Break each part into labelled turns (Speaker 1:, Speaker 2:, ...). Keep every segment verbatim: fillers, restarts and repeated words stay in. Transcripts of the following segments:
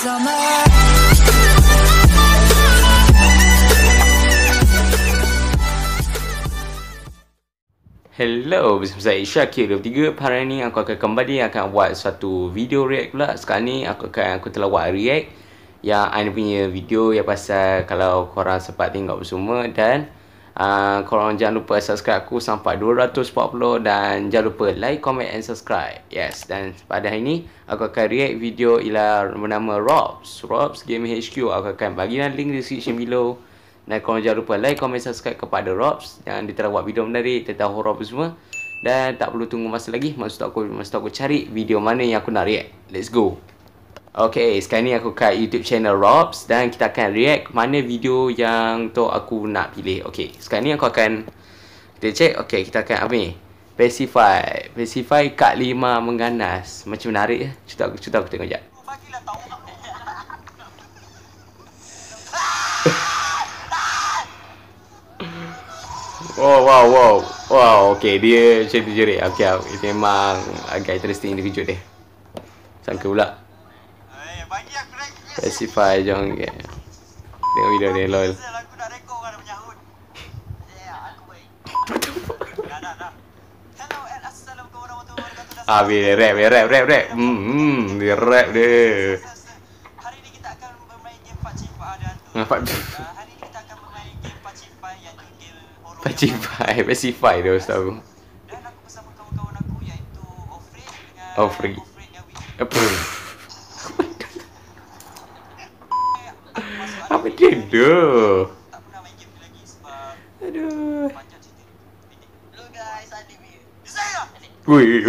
Speaker 1: summer.
Speaker 2: Hello, bersama saya Syakir dua puluh tiga. Hari ni aku akan kembali akan buat satu video react pula. Sekarang ni aku akan aku telah buat react yang I punya video yang pasal kalau korang sempat tengok semua. Dan uh, korang jangan lupa subscribe aku sampai dua ratus empat puluh. Dan jangan lupa like, comment and subscribe. Yes, dan pada hari ni aku akan react video ialah bernama Robs Robs Gaming H Q. Aku akan bagi link di description below. Dan korang jangan lupa like, comment, subscribe kepada Robs yang dia telah buat video menarik tentang horror apa semua. Dan tak perlu tunggu masa lagi, masa aku masa aku cari video mana yang aku nak react. Let's go. Okay, sekarang ni aku kat YouTube channel Robs dan kita akan react mana video yang tu aku nak pilih. Okay, sekarang ni aku akan kita check. Okay, kita akan apa ni? Pacify. Pacify Kak Lima mengganas. Macam menarik ya. Cuba aku cuba aku tengok jap. Oh, wow, wow. Wow, okay. Dia macam tu jerit. Okay, itu memang agak interesting individu dia. Sangka pula. Pacify jom. Okay. Tengok video dia, lol. Ah, dia rap, dia rap, rap, rap. Hmm, hmm, dia rap dia.
Speaker 3: Hari ni kita akan bermain game Pacify ada hantu.
Speaker 2: Nampak?
Speaker 3: Hari ni kita akan bermain game Pacify yang game horror.
Speaker 2: Pacify, Pacify dia ustaz aku.
Speaker 3: Dan aku bersama kawan-kawan aku iaitu Ofrid dengan
Speaker 2: Ofrid.
Speaker 3: Ofrid yang win.
Speaker 2: Apa? Apa dia tu?
Speaker 3: Tak pernah main game ni lagi sebab
Speaker 2: Aduh.
Speaker 3: panjang cerita. Hello guys, Adik ni. Saya.
Speaker 2: Wui.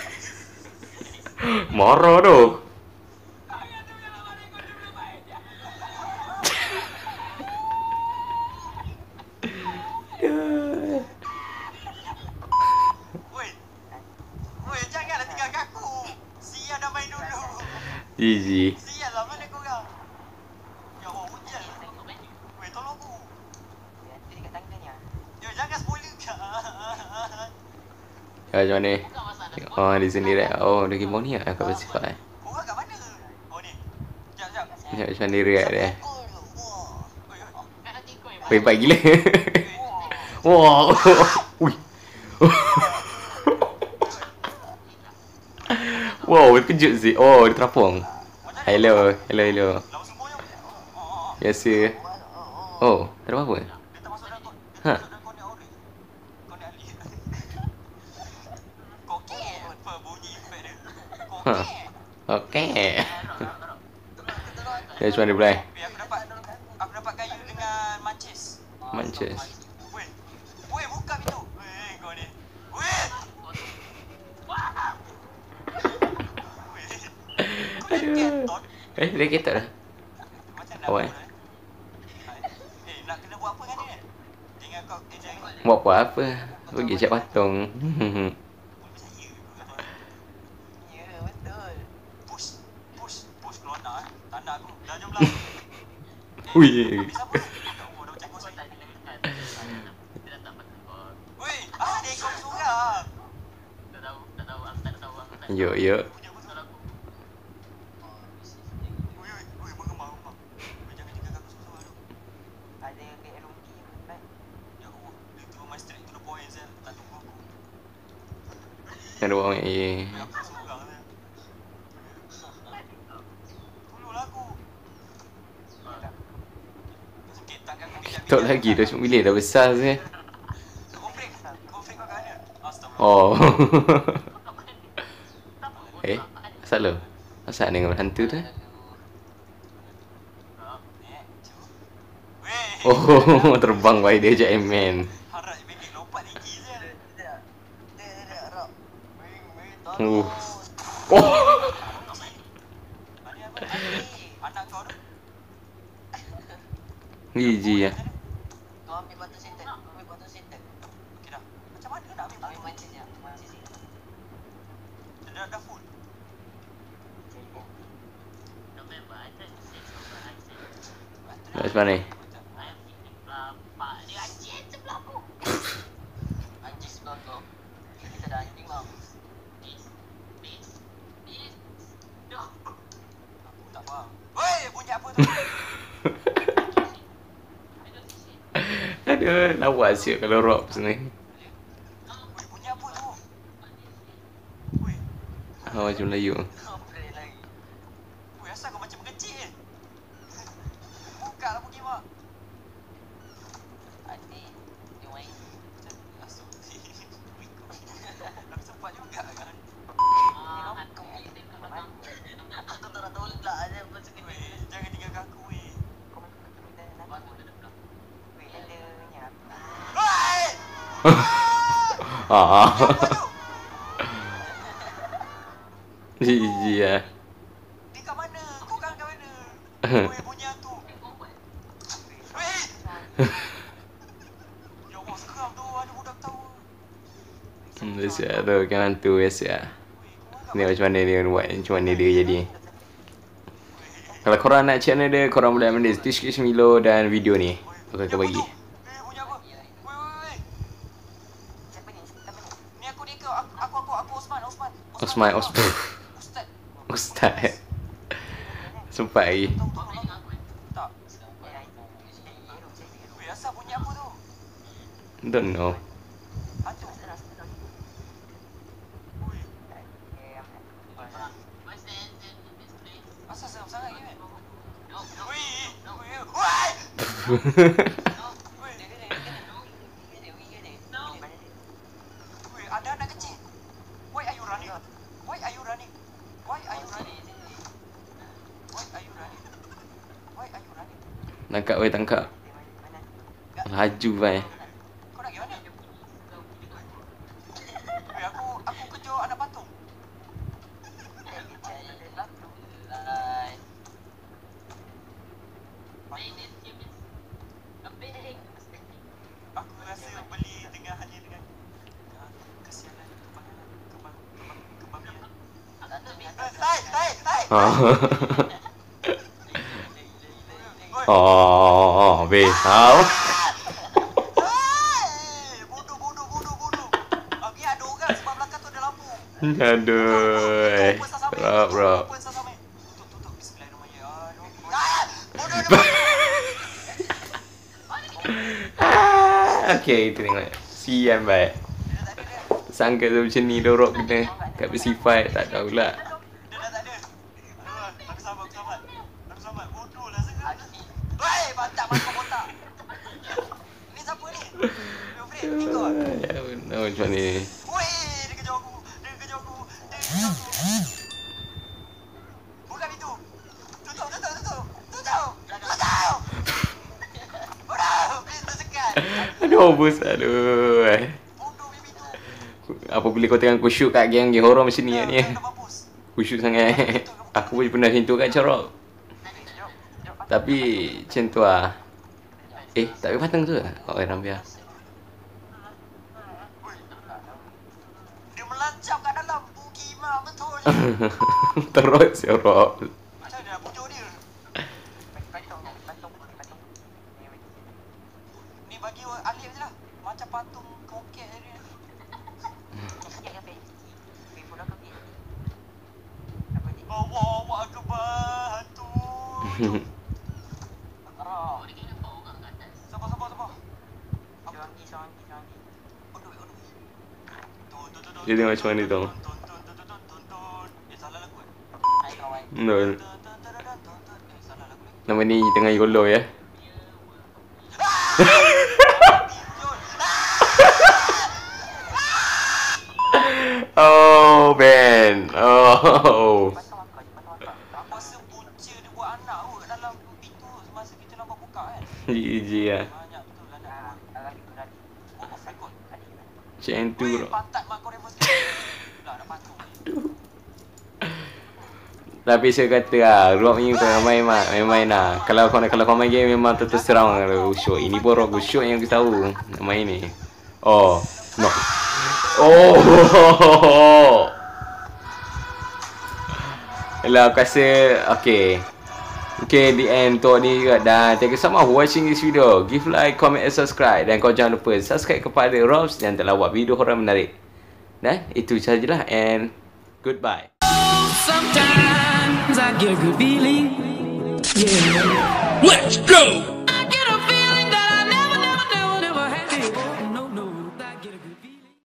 Speaker 2: Marah tu.
Speaker 3: Woi. Woi, janganlah tinggalkan aku. Sia dah main dulu.
Speaker 2: Gigi.
Speaker 3: Sial lah, mana korang? Ya Allah, hujan. Woi, tolong aku. Dia dekat tangannya. Ya, jangan spoiler kan.
Speaker 2: Ya, macam mana? Oh, di sini dah. Oh, dia game ni aku Pacify.
Speaker 3: Korang kat mana? Oh ni. Jap, jap.
Speaker 2: Ya, macam mana react dia?
Speaker 3: Oi, oi.
Speaker 2: Baik gila. Wow. Ui. Wow, kejut sih. Oh, dia terapung. Hello, hello, hello.
Speaker 3: Lawan semuanya.
Speaker 2: Biasa. Oh, tak ada apa-apa.
Speaker 3: Dia tak masuk dalam kot.
Speaker 2: Ha.
Speaker 3: Masuk dalam konek ori. Konek Ali. Kokek. Apa bunyi efek dia?
Speaker 2: Ha.
Speaker 3: Kokek.
Speaker 2: Okey. Ya, macam mana boleh?
Speaker 3: Weh, aku dapat aku dapat kayu dengan mancis.
Speaker 2: Mancis.
Speaker 3: Weh. Weh, buka pintu. Weh, kau ni. Weh.
Speaker 2: Aduh. Eh, dia ketat dah.
Speaker 3: Macam nak
Speaker 2: Awak.
Speaker 3: buat, eh? Eh, nak kena buat apa dengan dia? Jangan kau eh jangan.
Speaker 2: Buat apa apa? Pergi cak patung.
Speaker 3: Ya, betul. Push, push, push keluar nak eh. Tak nak aku. Dah jom lah.
Speaker 2: Ui.
Speaker 3: Habis apa? Oh, dah macam kosong. Weh, ah, dia ikut seorang. Dah tahu, dah tahu. Aku tak tahu. Aku tak
Speaker 2: Yuk, yuk.
Speaker 3: punya betul aku. Weh, weh, weh, mengemar-gemar. Weh, jangan tinggalkan aku seorang-seorang tu. Ada ke Eroki kan? Ya Allah, dia tu main straight to the point Zel. Tak tunggu aku.
Speaker 2: Ada orang eh.
Speaker 3: Weh, aku seorang Zel. Tolonglah aku. Sakit tangan aku bijak-bijak.
Speaker 2: Tok lagi dah cuma bilik dah besar sih.
Speaker 3: Konflik. Konflik kau kat mana? Astagfirullah.
Speaker 2: Oh. Eh, asal lo? Asal dengan hantu tu?
Speaker 3: Weh.
Speaker 2: Oh, terbang baik dia je Ant-Man.
Speaker 3: Harap bikin lompat tinggi Zel. Tidak. Tidak, Rob. Weh, weh,
Speaker 2: Uh.
Speaker 3: tolong.
Speaker 2: Oh.
Speaker 3: Ada apa? Anak kau tu.
Speaker 2: Gigi ya.
Speaker 3: Kau ambil batu sinten. Kau ambil batu sinten. Okey dah. Macam mana nak ambil? Ambil mancis je. Mancis je. Dah dah full.
Speaker 2: Macam mana?
Speaker 3: Dia anjing sebelah aku. Anjing sebelah kau. Kita dah anjing bang. Bis. Bis. Bis. Dah. Aku tak faham. Weh!
Speaker 2: Aduh, lawa siap kalau rock sini.
Speaker 3: Weh, bunyi apa tu? Weh,
Speaker 2: Oh, macam Melayu.
Speaker 3: apa dia lagi? Weh, asal kau macam kecil eh? Buka lah pergi mak. Adik, dia main. Asal aku sempat juga kan? Aku tak nak tolak je macam ni. Weh, jangan tinggalkan aku weh. Kau main kat kedai dan aku. Weh, adanya. Weh!
Speaker 2: Ah. Jijik lah.
Speaker 3: Dia kat mana? Kau kan kat mana? Weh, bunyi hantu. Weh! Ya Allah, seram tu. Ada budak tahu.
Speaker 2: Hmm, biasa tu kan hantu biasa. Ni macam mana dia buat, macam mana dia jadi. Kalau korang nak channel dia, korang boleh ambil description below dan video ni aku akan bagi.
Speaker 3: Eh, bunyi apa? Weh, weh, weh. Siapa ni? Siapa ni? Ni aku ni kau. Aku, aku, aku, aku Osman, Osman.
Speaker 2: Osman, Osman.
Speaker 3: Ustaz.
Speaker 2: Ustaz. Sempat lagi.
Speaker 3: Tahu, tahu, tahu. Tak. Weh, asal bunyi apa tu?
Speaker 2: Don't know.
Speaker 3: Hantu. Weh. Asal seram sangat ni, weh? Weh, weh, weh. Weh, ada anak kecil. Why are you running? Why are you running? Why are you running? Why are you running? Why are you running?
Speaker 2: Tangkap weh, tangkap. Laju weh.
Speaker 3: Kau nak pergi mana? Weh, aku aku kejar anak patung. Aku rasa beli dengan hanya dengan uh, kesianan kebangan kebang kebang kebabian. Hai, hai, hai.
Speaker 2: Oh, weh, tahu.
Speaker 3: Hai, bodoh, bodoh, bodoh, bodoh. Ah, biar ada orang sebab belakang tu ada lampu.
Speaker 2: Aduh. Bro, bro.
Speaker 3: Tutup, tutup. Bismillahirrahmanirrahim. Ah, bodoh dia.
Speaker 2: Okay, kita tengok. Sian baik. Sangka tu macam ni dorok kena kat bersifat, tak tahu pula.
Speaker 3: Dia dah tak ada. Aduh, aku sabar, aku sabar. Aku sabar. Bodoh lah sangat. Weh, bantak masuk kotak. Ni siapa ni? Yo, Fred, ni kau.
Speaker 2: Ya, benar macam ni.
Speaker 3: Weh, dia kejar aku. Dia kejar aku. Dia kejar aku. Buka pintu. Tutup, tutup, tutup. Tutup. Tutup. Bodoh, please tersekat.
Speaker 2: Aduh, bos. Aduh.
Speaker 3: Bodoh punya pintu.
Speaker 2: Apabila kau tengah kusyuk kat game-game horror macam ni ni.
Speaker 3: Dah mampus.
Speaker 2: Kusyuk sangat. Aku pun pernah macam tu kat corok. Tapi macam tu lah. Eh, tak boleh patang tu lah. Oh, orang biar.
Speaker 3: Dia melancap kat dalam bugi mak betul.
Speaker 2: Terus corok.
Speaker 3: Macam mana nak pujuk dia? Ni bagi Alif je lah. Macam patung kroket dia. Allah, Allah akbar, hantu. Sabar, sabar, sabar. Sangki, sangki, sangki. Aduh, aduh. Tun, tun, tun, tun.
Speaker 2: Dia tengok macam mana tu.
Speaker 3: Tun, tun, tun, tun, tun, tun, tun. Eh, salah lagu eh? Hai kawan.
Speaker 2: Betul.
Speaker 3: Tun, tun, tun, tun, tun, tun. Eh, salah lagu ni.
Speaker 2: Nama ni tengah YOLO ya. Oh, Ben. Oh.
Speaker 3: Masa punca dia buat anak kot dalam pintu semasa kita nampak buka kan.
Speaker 2: Jijik lah.
Speaker 3: Banyak betul anak. Oh, off record.
Speaker 2: Macam tu
Speaker 3: Weh,
Speaker 2: bro.
Speaker 3: pantat mak kau reverse sekali. Dah, nak patung.
Speaker 2: Tapi saya kata lah, rock ni bukan main mak, main-main lah. Kalau kau kalau kau main game memang terus serang kalau usyuk. Ini pun rock usyuk yang aku tahu nak main ni. Oh, no. Oh. Yalah, aku rasa okay. Okay, the end untuk ni juga. Dan thank you so much for watching this video. Give like, comment and subscribe. Dan kau jangan lupa subscribe kepada Robs yang telah buat video horror menarik. Dan itu sahajalah and goodbye.
Speaker 1: Sometimes I get a good feeling. Let's go!